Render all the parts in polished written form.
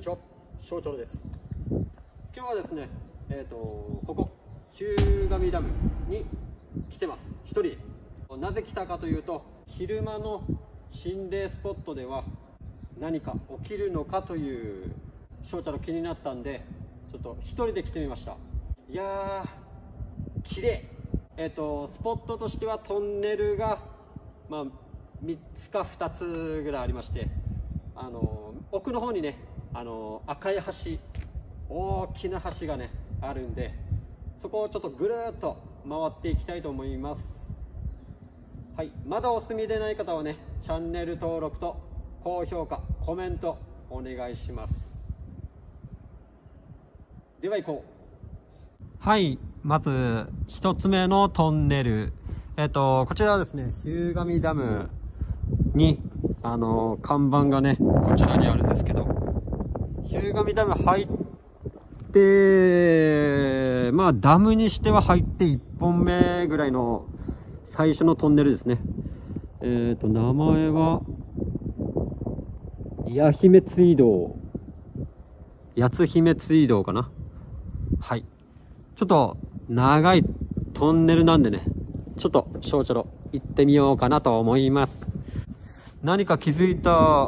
にちは、翔太郎です。今日はですね、ここ日向ダムに来てます。一人で。なぜ来たかというと、昼間の心霊スポットでは何か起きるのかという翔太郎気になったんで、ちょっと一人で来てみました。いやー、綺麗。スポットとしてはトンネルが3つか2つぐらいありまして、奥の方にね、赤い橋、大きな橋がねあるんで、そこをちょっとぐるーっと回っていきたいと思います。はい、まだお住みでない方はね、チャンネル登録と高評価、コメントお願いします。では行こう。はい、まず一つ目のトンネル、こちらはですね、日向ダムに看板がねこちらにあるんですけど、日向ダム入ってダムにしては入って1本目ぐらいの最初のトンネルですね。名前は八姫追道、八つ姫追道かな。はい、ちょっと長いトンネルなんでね、ちょっと翔太郎行ってみようかなと思います。何か気づいた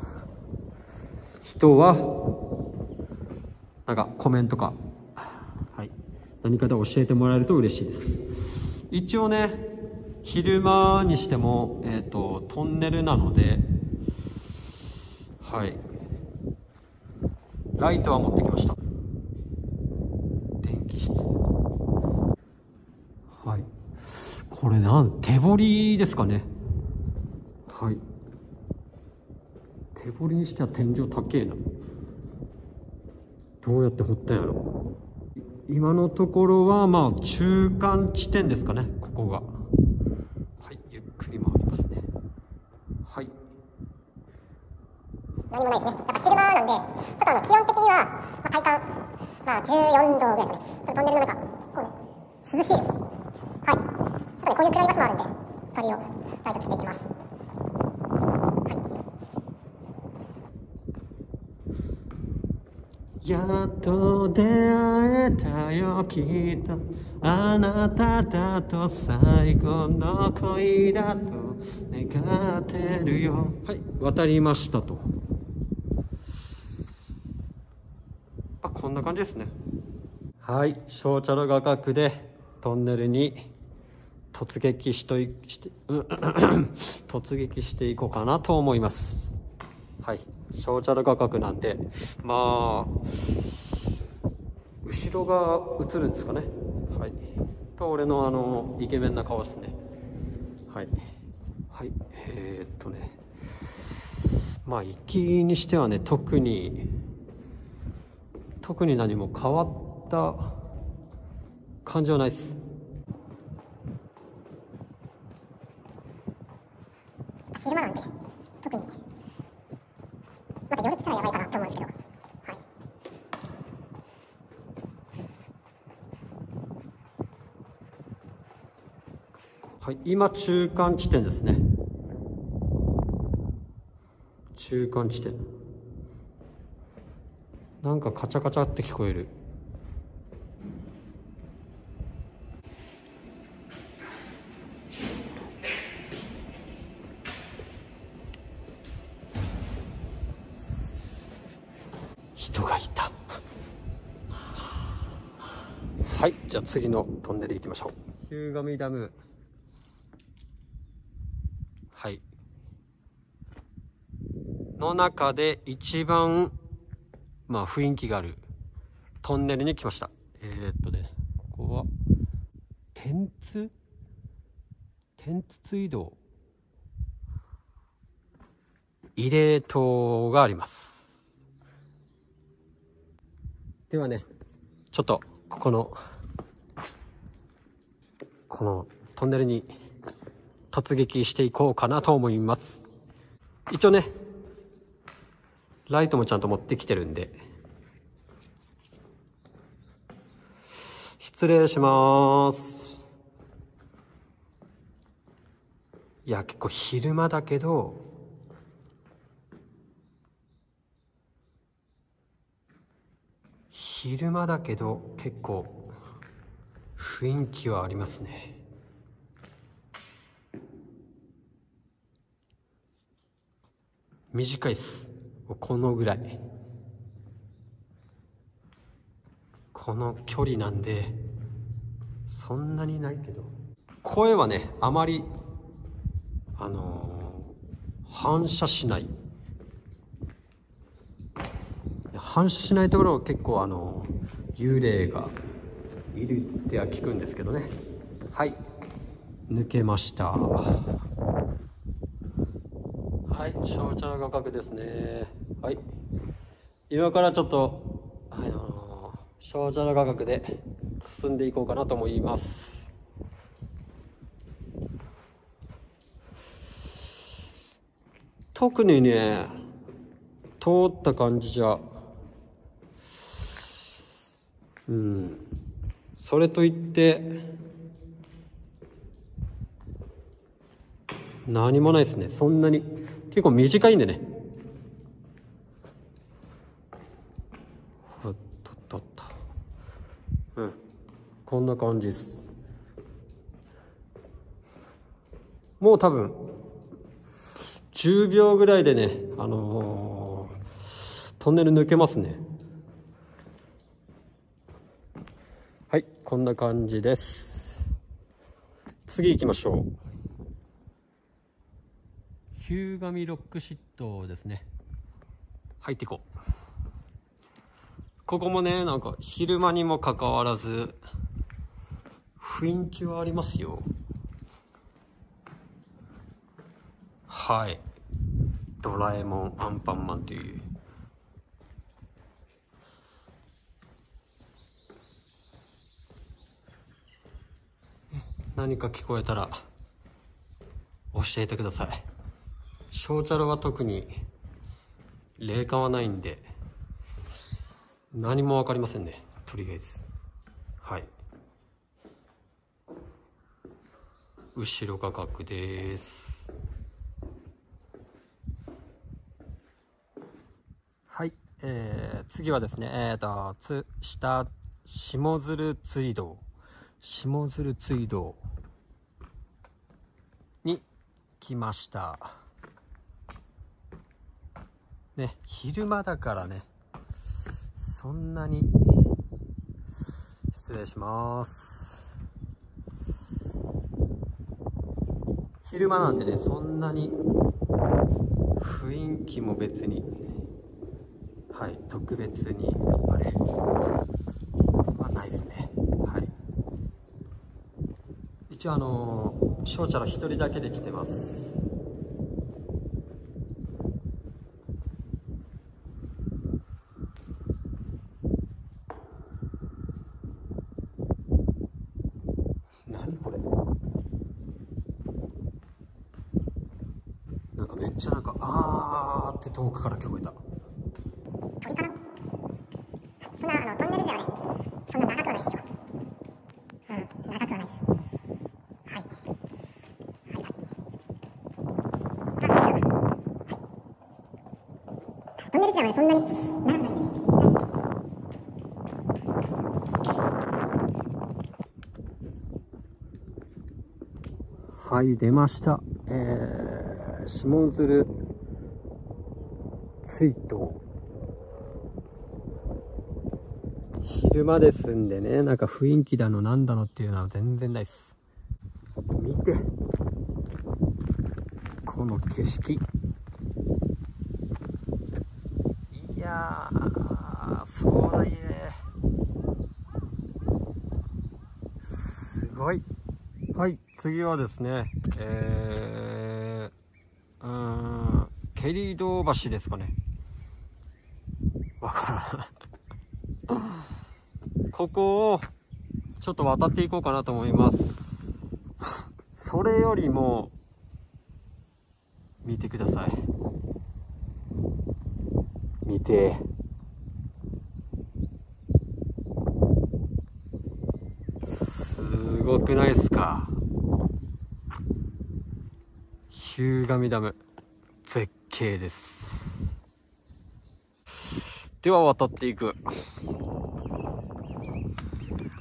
人はなんかコメントか、はい、何かで教えてもらえると嬉しいです。一応ね、昼間にしても、トンネルなので、はい、ライトは持ってきました。電気室、はい、これ手彫りですかね。はい、手彫りにしては天井高えな。どうやって掘ったんやろ。今のところは中間地点ですかね、ここが。はい、ゆっくり回りますね。はい、 何もないですね。やっぱ昼間なんで、ちょっと気温的には、体感、14度ぐらいですね。トンネルの中、こうね、涼しいです。はい。ちょっとね、こういう暗い場所もあるんで、光をライトつけていきます。 やっと出会えたよ、きっとあなただと最後の恋だと願ってるよ。はい、渡りましたと。こんな感じですね。はい、翔太郎画角でトンネルに突撃していこうかなと思います。はい、翔太郎画角なんで、後ろが映るんですかね。はい、俺のイケメンな顔ですね。はいはい、行きにしてはね、特に何も変わった感じはないです。 昼間なんで、特にまた夜来たらやばいかなと思うんですけど、はい。 はい、今中間地点ですね。中間地点、なんかカチャカチャって聞こえる。人がいた。はい、じゃあ次のトンネル行きましょう。日向ダム、はいの中で一番雰囲気があるトンネルに来ました。ここは天津追道慰霊塔があります。ではね、ちょっとこのトンネルに突撃していこうかなと思います。一応ね、ライトもちゃんと持ってきてるんで。失礼します。いや、結構昼間だけど昼間だけど結構雰囲気はありますね。短いです。このぐらい、この距離なんでそんなにないけど、声はねあまり反射しないところは結構幽霊がいるっては聞くんですけどね。はい、抜けました。はい、小茶の画角ですね。はい、今からちょっと小茶の画角で進んでいこうかなと思います。特にね通った感じじゃ、それといって何もないですね。そんなに結構短いんでね。こんな感じです。もう多分10秒ぐらいでねトンネル抜けますね。はい、こんな感じです。次行きましょう。日向ロックシットですね。入っていこう。ここもねなんか昼間にもかかわらず雰囲気はありますよ。はい、ドラえもん、アンパンマンという何か聞こえたら教えてください。小チャルは特に霊感はないんで何も分かりませんね、とりあえず。はい、後ろ画角です。はい、次はですね下下鶴追道に来ましたね。昼間だからねそんなに、失礼します。昼間なんでねそんなに雰囲気も別に特別にないですね。はい、一応翔ちゃら一人だけで来てます。何これ、なんかめっちゃなんかあーって遠くから聞こえた。 鳥かな。そんなトンネルじゃねそんな長くはないですよ。長くはないです。はいトンネルじゃねそんなに長くない。 はい、出ました。下鶴追悼。昼間ですんでね、なんか雰囲気だのなんだのっていうのは全然ないです。見てこの景色、いやー壮大ね、すごい。はい、次はですねケリド橋ですかね、わからないここをちょっと渡っていこうかなと思います。それよりも見てください。見て、すごくないですか。日向ダム絶景です。では渡っていく。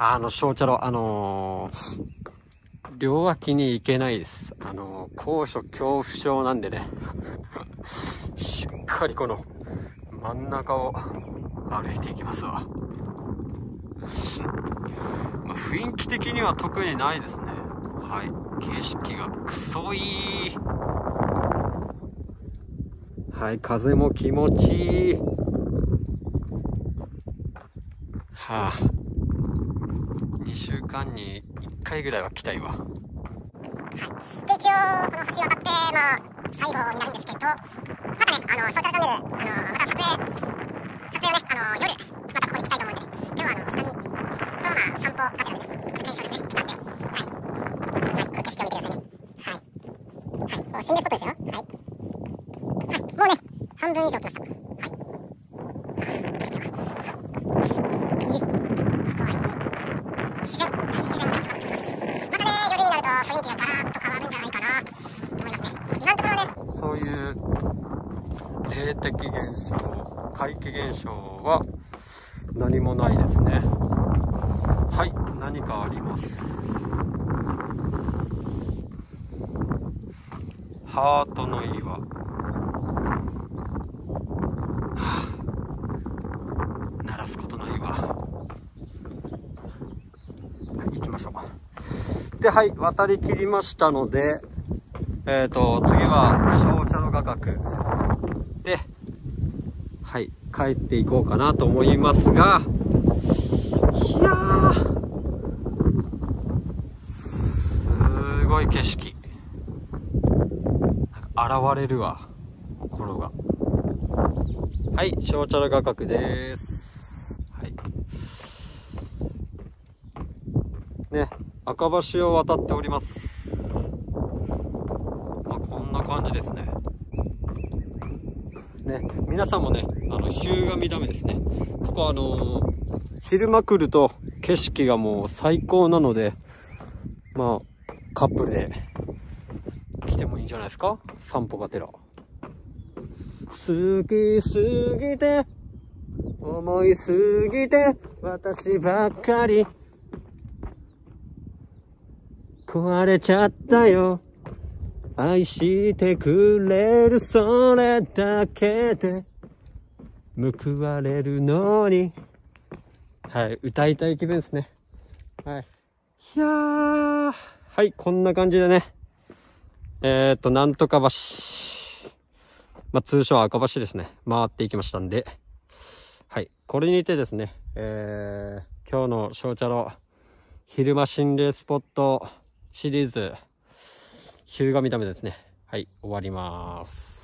小チャロ、両脇に行けないです。高所恐怖症なんでね。しっかりこの真ん中を歩いていきますわ。まあ、雰囲気的には特にないですね。はい。景色がクソいい。はい、風も気持ちいい。はあ、2週間に1回ぐらいは来たいわ。 で、一応、この橋渡って、最後になるんですけど、またね、ソーシャルチャンネル、また撮影をね、夜、またここに来たいと思うんで、今日は津波と、散歩がてらね、検証ですね、したんで、はい。はい、この景色を見てくださいね。はい。はい、もう心霊スポットですよ。はい。はい、もうね、半分以上来ました。はい。景色が。自然、大自然が広がってます。またね、夜になると雰囲気がガラッと変わるんじゃないかなと思いますね。今のところね、 そういう霊的現象、怪奇現象は何もないですね。はい、何かあります。ハートの岩。鳴らすことないわ。はい、行きましょう。で、はい、渡り切りましたので、次は小茶の画角で、はい、帰っていこうかなと思いますが、いやー、すごい景色。なんか現れるわ、心が。はい、小茶の画角です。はい。ね、赤橋を渡っております。こんな感じですね。ね、皆さんもね、日向ダムですね。ここ昼間来ると景色がもう最高なので、まあ、カップルで来てもいいんじゃないですか？散歩がてら。好きすぎて、思いすぎて、私ばっかり壊れちゃったよ。愛してくれるそれだけで報われるのに。はい、歌いたい気分ですね。はい。いやー、はい、こんな感じでね。なんとか橋。通称赤橋ですね。回っていきましたんで。はい、これにてですね、今日の小茶の昼間心霊スポットシリーズ、日向ダムですね。はい、終わります。